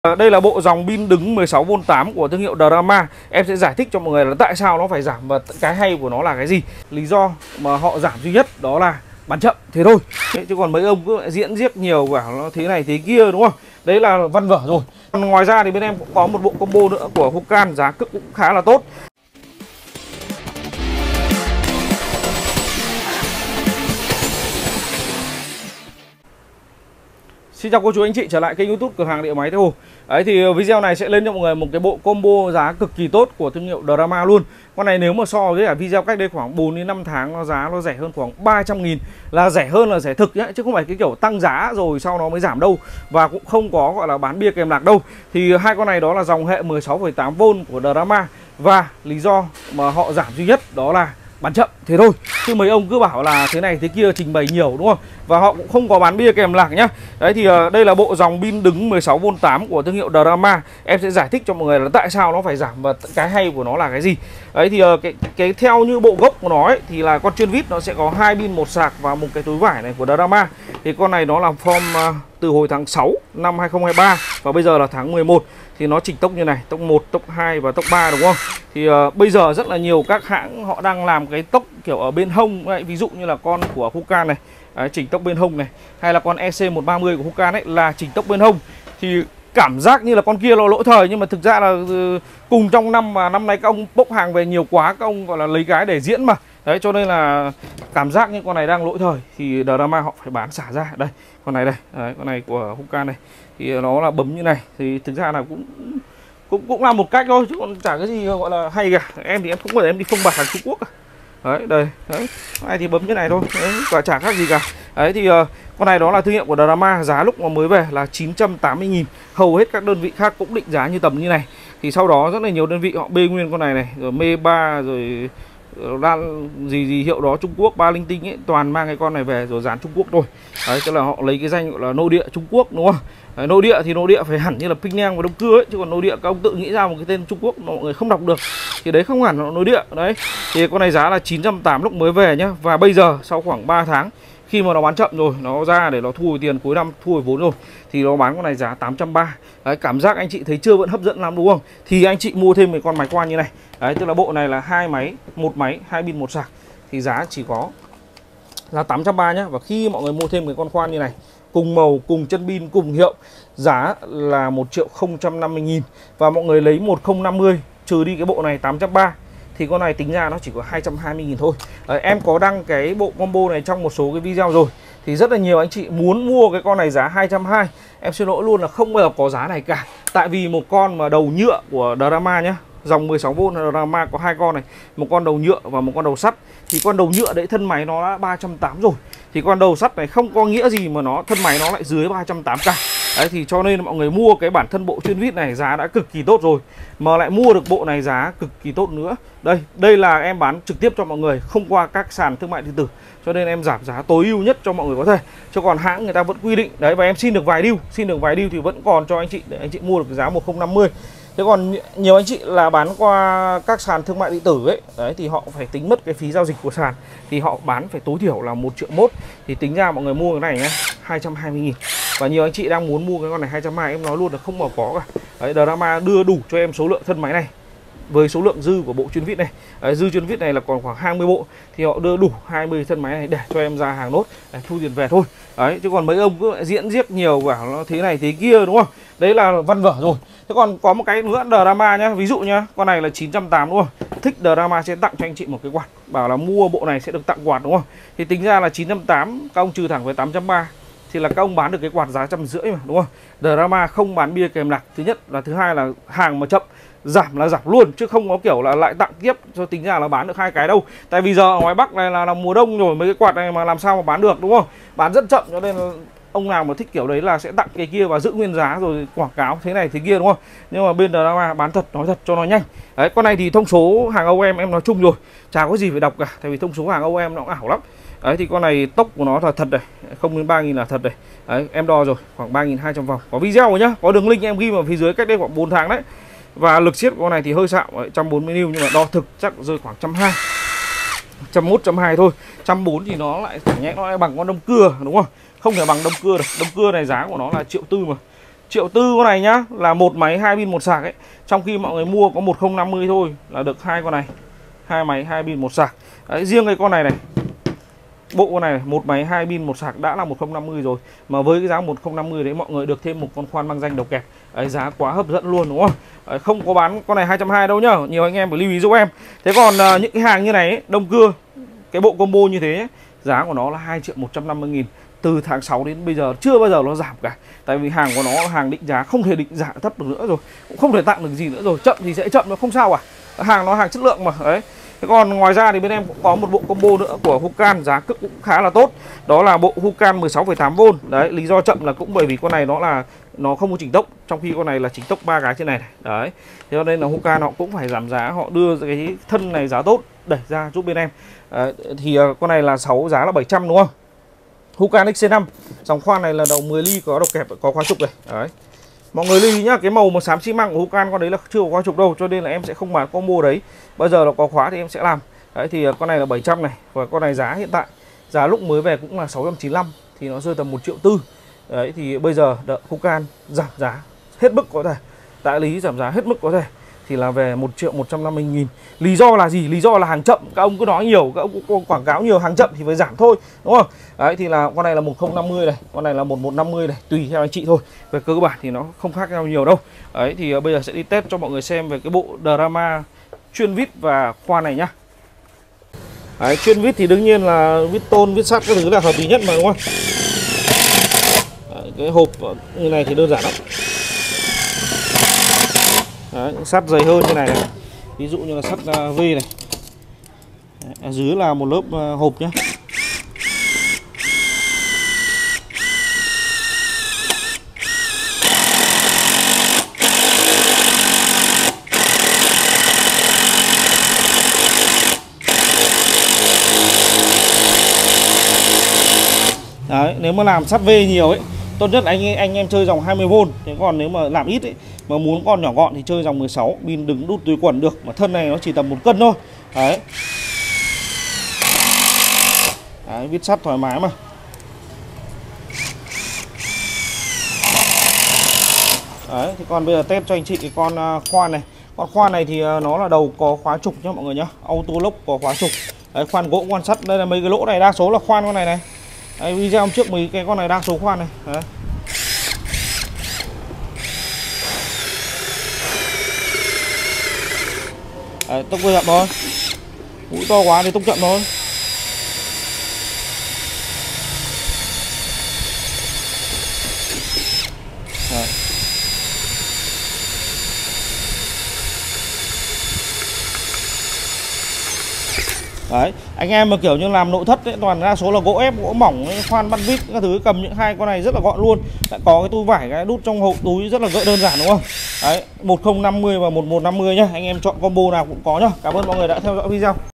Đây là bộ dòng pin đứng 16V8 của thương hiệu Drama. Em sẽ giải thích cho mọi người là tại sao nó phải giảm và cái hay của nó là cái gì. Lý do mà họ giảm duy nhất đó là bán chậm, thế thôi. Đấy, chứ còn mấy ông cứ lại diễn giết nhiều bảo nó thế này thế kia, đúng không? Đấy là văn vở rồi. Ngoài ra thì bên em cũng có một bộ combo nữa của Hukan, giá cước cũng khá là tốt. Xin chào cô chú anh chị trở lại kênh YouTube cửa hàng điện máy Thế Hồ. Đấy thì video này sẽ lên cho mọi người một cái bộ combo giá cực kỳ tốt của thương hiệu Drama luôn. Con này nếu mà so với cả video cách đây khoảng 4 đến 5 tháng nó giá nó rẻ hơn khoảng 300.000, là rẻ hơn là rẻ thực nhá, chứ không phải cái kiểu tăng giá rồi sau nó mới giảm đâu, và cũng không có gọi là bán bia kèm lạc đâu. Thì hai con này đó là dòng hệ 16,8V của Drama, và lý do mà họ giảm duy nhất đó là bán chậm, thế thôi. Chứ mấy ông cứ bảo là thế này thế kia trình bày nhiều, đúng không? Và họ cũng không có bán bia kèm lạc nhá. Đấy thì đây là bộ dòng pin đứng 16V8 của thương hiệu Drama. Em sẽ giải thích cho mọi người là tại sao nó phải giảm và cái hay của nó là cái gì. Đấy thì cái theo như bộ gốc của nó ấy, thì là con chuyên vít nó sẽ có 2 pin, một sạc và một cái túi vải này của Drama. Thì con này nó làm form từ hồi tháng 6 năm 2023 và bây giờ là tháng 11. Thì nó chỉnh tốc như này, tốc 1, tốc 2 và tốc 3, đúng không? Thì bây giờ rất là nhiều các hãng họ đang làm cái tốc kiểu ở bên hông ấy. Ví dụ như là con của Hukan này, chỉnh tốc bên hông này, hay là con EC130 của Hukan ấy là chỉnh tốc bên hông. Thì cảm giác như là con kia nó lỗi thời, nhưng mà thực ra là cùng trong năm mà năm nay các ông bốc hàng về nhiều quá, các ông gọi là lấy cái để diễn mà. Đấy, cho nên là cảm giác như con này đang lỗi thời thì Drama họ phải bán xả ra. Đây, con này đây, đấy, con này của Hukan này thì nó là bấm như này, thì thực ra là cũng là một cách thôi, chứ còn chả cái gì gọi là hay cả. Em thì em cũng phải em đi phông bạc hàng Trung Quốc. Đấy, đây, đấy, này thì bấm như này thôi, đấy, và chả khác gì cả. Đấy thì con này đó là thương hiệu của Drama, giá lúc mà mới về là 980.000. Hầu hết các đơn vị khác cũng định giá như tầm như này. Thì sau đó rất là nhiều đơn vị họ bê nguyên con này này, rồi Me 3 rồi gì hiệu đó Trung Quốc, ba linh tinh ấy, toàn mang cái con này về rồi dán Trung Quốc thôi. Đấy, tức là họ lấy cái danh gọi là nội địa Trung Quốc, đúng không? Đấy, nội địa thì nội địa phải hẳn như là Penang và Đông Cưa ấy, chứ còn nội địa các ông tự nghĩ ra một cái tên Trung Quốc mọi người không đọc được thì đấy không hẳn là nội địa. Đấy thì con này giá là 980 lúc mới về nhá, và bây giờ sau khoảng 3 tháng khi mà nó bán chậm rồi, nó ra để nó thu hồi tiền cuối năm, thu hồi vốn rồi, thì nó bán con này giá 830. Đấy, cảm giác anh chị thấy chưa vẫn hấp dẫn lắm, đúng không? Thì anh chị mua thêm cái con máy quan như này. Đấy, tức là bộ này là 2 máy, 1 máy, 2 pin 1 sạc, thì giá chỉ có là 830 nhá. Và khi mọi người mua thêm cái con khoan như này, cùng màu, cùng chân pin, cùng hiệu, giá là 1.050.000. Và mọi người lấy 1050 trừ đi cái bộ này 830 thì con này tính ra nó chỉ có 220.000 thôi. Đấy, em có đăng cái bộ combo này trong một số cái video rồi, thì rất là nhiều anh chị muốn mua cái con này giá 220. Em xin lỗi luôn là không bao giờ có giá này cả. Tại vì một con mà đầu nhựa của Drama nhá, dòng 16V Drama có 2 con này, một con đầu nhựa và một con đầu sắt. Thì con đầu nhựa đấy thân máy nó đã 380 rồi, thì con đầu sắt này không có nghĩa gì mà nó thân máy nó lại dưới 380 cả. Đấy thì cho nên mọi người mua cái bản thân bộ chuyên vít này giá đã cực kỳ tốt rồi, mà lại mua được bộ này giá cực kỳ tốt nữa. Đây là em bán trực tiếp cho mọi người, không qua các sàn thương mại điện tử, cho nên em giảm giá tối ưu nhất cho mọi người có thể. Chứ còn hãng người ta vẫn quy định đấy, và em xin được vài deal, thì vẫn còn cho anh chị để anh chị mua được giá 1050. Thế còn nhiều anh chị là bán qua các sàn thương mại điện tử ấy, đấy thì họ phải tính mất cái phí giao dịch của sàn, thì họ bán phải tối thiểu là 1.1 triệu, thì tính ra mọi người mua cái này nhé 220.000. Và nhiều anh chị đang muốn mua cái con này 220, em nói luôn là không bao có cả. Đấy, Drama đưa đủ cho em số lượng thân máy này với số lượng dư của bộ chuyên vít này. Đấy, dư chuyên vít này là còn khoảng 20 bộ, thì họ đưa đủ 20 thân máy này để cho em ra hàng nốt, để thu tiền về thôi. Đấy, chứ còn mấy ông cứ lại diễn giết nhiều bảo nó thế này thế kia, đúng không? Đấy là văn vở rồi. Thế còn có một cái nữa Drama nhá, ví dụ nhá, con này là 980 đúng không? Thích Drama sẽ tặng cho anh chị một cái quạt, bảo là mua bộ này sẽ được tặng quạt, đúng không? Thì tính ra là 980 các ông trừ thẳng với 830 thì là các ông bán được cái quạt giá 150 mà, đúng không? Drama không bán bia kèm lạc, thứ nhất, là thứ hai là hàng mà chậm giảm là giảm luôn, chứ không có kiểu là lại tặng tiếp cho tính ra là bán được 2 cái đâu. Tại vì giờ ở ngoài Bắc này là mùa đông rồi, mấy cái quạt này mà làm sao mà bán được, đúng không? Bán rất chậm, cho nên là ông nào mà thích kiểu đấy là sẽ tặng cái kia và giữ nguyên giá rồi quảng cáo thế này thế kia, đúng không? Nhưng mà bên Drama bán thật, nói thật cho nó nhanh. Đấy, con này thì thông số hàng Âu em nói chung rồi, chả có gì phải đọc cả, tại vì thông số hàng Âu em nó cũng ảo lắm. Đấy thì con này tốc của nó là thật này, 0 đến 3.000 là thật này. Đấy, em đo rồi, khoảng 3.200 vòng. Có video rồi nhá, có đường link em ghi vào phía dưới cách đây khoảng 4 tháng đấy. Và lực siết của con này thì hơi xạo, 140N, nhưng mà đo thực chắc rơi khoảng 120, 101, 120 thôi. 140 thì nó lại chẳng nhẽ nó lại bằng con Đông Cưa, đúng không? Không thể bằng Đông Cưa được. Đông Cưa này giá của nó là 1.4 triệu mà. triệu tư con này nhá, là một máy 2 pin một sạc ấy. Trong khi mọi người mua có 1050 thôi là được hai con này, hai máy 2 pin một sạc. Đấy, riêng cái con này này, bộ con này một máy 2 pin một sạc đã là 1050 rồi, mà với cái giá 1050 đấy mọi người được thêm một con khoan mang danh đầu kẹp. Đấy, giá quá hấp dẫn luôn đúng không? Đấy, không có bán con này 220 đâu nhá, nhiều anh em phải lưu ý giúp em. Thế còn những cái hàng như này ấy, đông cưa, cái bộ combo như thế ấy, giá của nó là 2.150.000. Từ tháng 6 đến bây giờ chưa bao giờ nó giảm cả. Tại vì hàng của nó là hàng định giá, không thể định giá thấp được nữa rồi, cũng không thể tặng được gì nữa rồi. Chậm thì sẽ chậm, nó không sao cả. Hàng nó hàng chất lượng mà. Đấy. Thế còn ngoài ra thì bên em cũng có một bộ combo nữa của Hucan, giá cước cũng khá là tốt. Đó là bộ Hucan 16,8V. Đấy, lý do chậm là cũng bởi vì con này nó không có chỉnh tốc, trong khi con này là chỉnh tốc 3 cái trên này này. Đấy. Thế cho nên là Hucan họ cũng phải giảm giá, họ đưa cái thân này giá tốt đẩy ra giúp bên em. Thì con này là giá là 700 đúng không? Hucan XC5, dòng khoan này là đầu 10 ly, có đầu kẹp, có khóa trục này. Đấy. Mọi người lưu ý nhá, cái màu mà xám xi măng của Hucan con đấy là chưa có khóa trục đâu, cho nên là em sẽ không bán combo đấy. Bây giờ là có khóa thì em sẽ làm. Đấy thì con này là 700 này, và con này giá hiện tại, giá lúc mới về cũng là 695 thì nó rơi tầm 1 triệu tư. Đấy thì bây giờ Hucan giảm giá hết mức có thể, đại lý giảm giá hết mức có thể thì là về 1.150.000. Lý do là gì? Lý do là hàng chậm. Các ông cứ nói nhiều, các ông cũng quảng cáo nhiều, hàng chậm thì phải giảm thôi, đúng không? Đấy thì là con này là 1050 này, con này là 1150 này, tùy theo anh chị thôi. Về cơ bản thì nó không khác nhau nhiều đâu. Đấy thì bây giờ sẽ đi test cho mọi người xem về cái bộ drama chuyên vít và khoan này nhá. Đấy, chuyên vít thì đương nhiên là vít tôn, vít sắt cái thứ là hợp lý nhất mà, đúng không? Đấy, cái hộp như này thì đơn giản lắm. Đấy, sắt dày hơn như này này, ví dụ như là sắt V này. Đấy, ở dưới là một lớp hộp nhé. Đấy, nếu mà làm sắt V nhiều ấy, tốt nhất anh em chơi dòng 20V. Thế còn nếu mà làm ít ấy, mà muốn con nhỏ gọn thì chơi dòng 16, pin đứng đút túi quần được, mà thân này nó chỉ tầm 1 cân thôi. Đấy. Đấy, vít sắt thoải mái mà. Đấy, thì còn bây giờ test cho anh chị cái con khoan này. Con khoan này thì nó là đầu có khóa trục nhá mọi người nhá, auto lock có khóa trục. Đấy, khoan gỗ, khoan sắt, đây là mấy cái lỗ này đa số là khoan con này này. Đấy, video trước mấy cái con này đa số khoan này. Đấy. Đấy, tốc chậm thôi, mũi to quá thì tốc chậm thôi. Đấy. Đấy, anh em mà kiểu như làm nội thất ấy, toàn đa số là gỗ ép, gỗ mỏng, khoan bắt vít các thứ, cầm những hai con này rất là gọn luôn. Lại có cái túi vải cái đút trong hộp túi rất là đơn giản đúng không? Đấy, 1050 và 1150 nhá. Anh em chọn combo nào cũng có nhá. Cảm ơn mọi người đã theo dõi video.